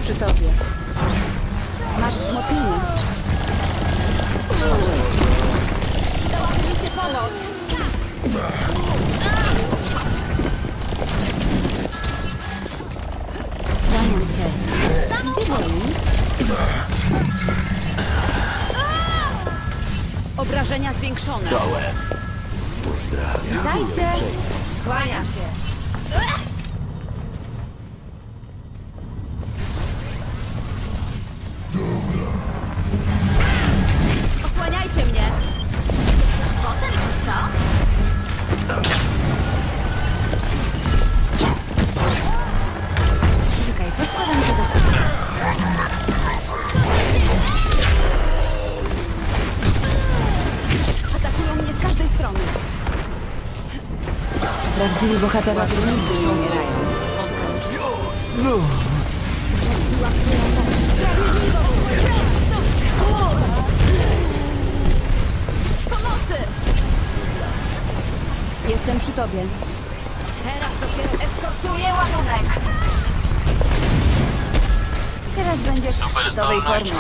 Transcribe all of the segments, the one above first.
przy tobie. Masz wzmocnienie. Dałaby mi się pomoc. Wspaniam cię. Gdzie boli? Obrażenia zwiększone. Dołem. Pozdrawiam. Dajcie. Kłaniam się. Osłaniajcie mnie. Potem czy co? Czekaj, poskładam się do kuchni. Atakują mnie z każdej strony. Prawdziwi bohaterowie nigdy nie umierają. Pomocy! Jestem przy tobie. Teraz dopiero eskortuję ładunek. Teraz będziesz w szczytowej formie.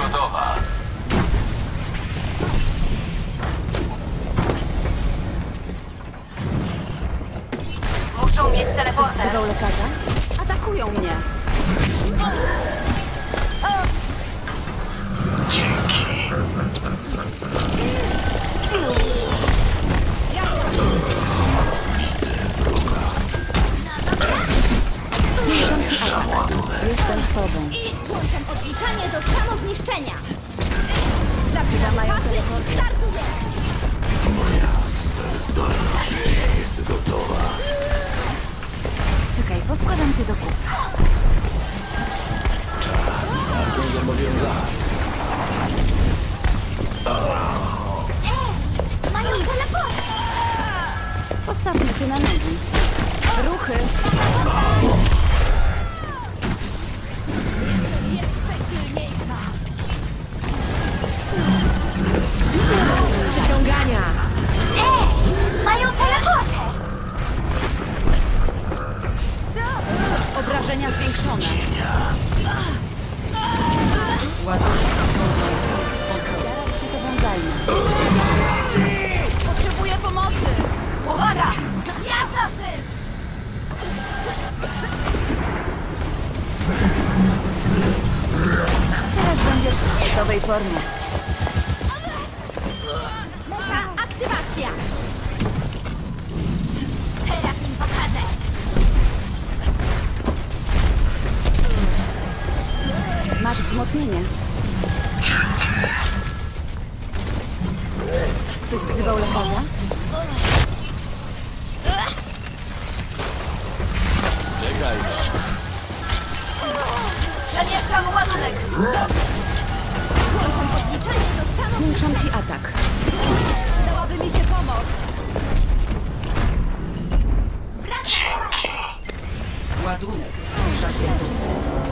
Muszą mieć teleporter. Wzywał lekarza? Atakują mnie. Jestem z tobą. Włączam odliczanie do samozniszczenia. Zabieram mają teleporter. Moja superzdolność jest gotowa. Czekaj, poskładam cię do kupy. Czas. Zobowiązany. Mają teleporter. Postawmy cię na nogi. Ruchy. Jeszcze silniejsza. Przyciągania. Mają teleporter. Obrażenia zwiększone. Ładunek. Zaraz się tobą zajmę. Potrzebuję pomocy. Uwaga! Jazda z tym! Teraz będziesz w szczytowej formie. Mega aktywacja! Teraz im pokażę! Masz wzmocnienie. Ktoś wzywał lekarza? Czekaj. Przemieszczam ładunek! Włączam odliczanie do samozniszczenia. Zwiększam ci atak. Przydałaby mi się pomoc. Wracam! Ładunek zwiększa się do celu.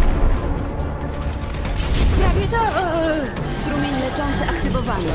Prawie to... Strumień leczący aktywowany.